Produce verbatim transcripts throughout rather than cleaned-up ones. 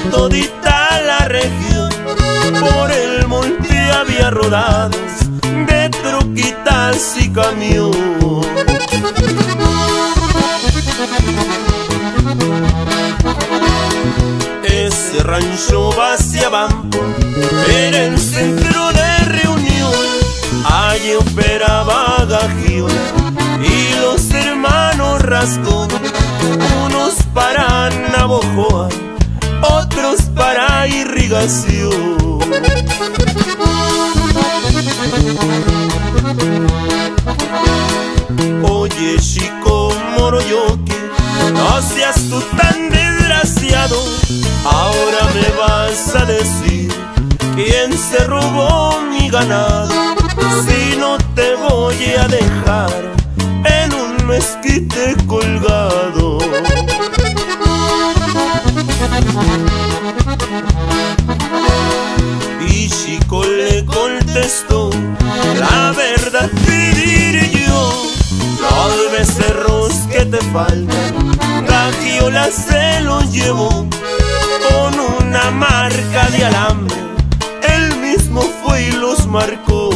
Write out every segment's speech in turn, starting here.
todita la región. Por el monte había rodadas de troquitas y camión. Ese rancho Vaciabampo era el centro de reunión. Allí operaba Gajión y los hermanos Rascón, unos para Navojoa, otros para irrigación. Oye, chico Moroyoque, no seas tú tan desgraciado. Ahora me vas a decir quién se robó mi ganado. Si no te voy a dejar en un mezquite colgado. Y chico le contestó: la verdad te diré yo, los becerros que te faltan, Gagiola se los llevó con una marca de alambre. Él mismo fue y los marcó.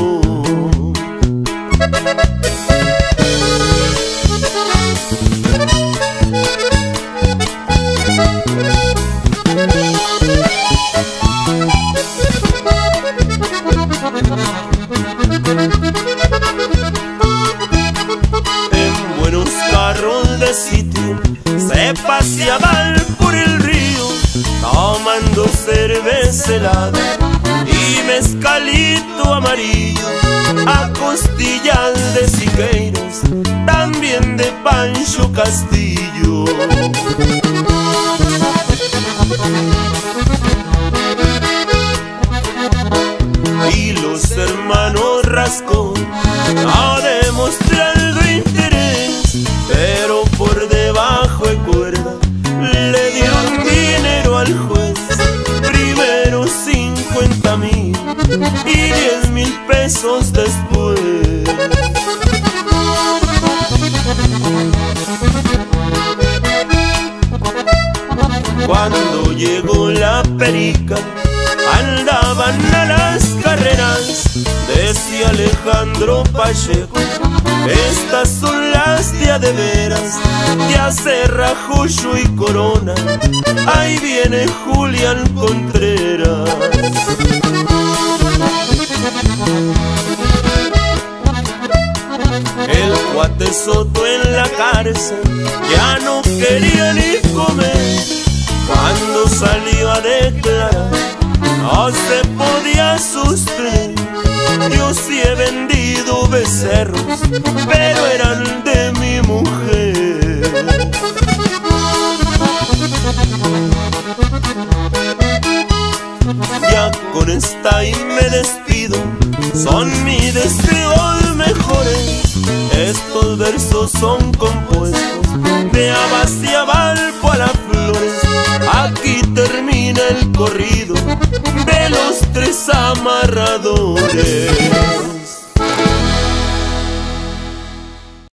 En buenos carros de sitio se paseaban por el río, tomando cerveza helada y mezcalito amarillo, a costillas de Siqueiros, también de Pancho Castillo. Y los hermanos Rascón, no demostrando interés, pero por debajo de cuerda le dieron dinero al juez. Primero cincuenta mil y diez mil pesos después. Cuando llegó la perica, andaban a las carreras. Decía Alejandro Pacheco: estas son las de a de veras, ya Serra, Jocho y Corona. Ahí viene Julián Contreras. El cuate Soto en la cárcel ya no quería ni comer. Cuando salió a declarar, no se podía sostener. Yo sí he vendido becerros, pero eran de mi mujer. Ya con esta y me despido, son mis deseos mejores. Estos versos son compuestos de Vaciabampo a Las Flores. Aquí termina el corrido de los tres amarradores.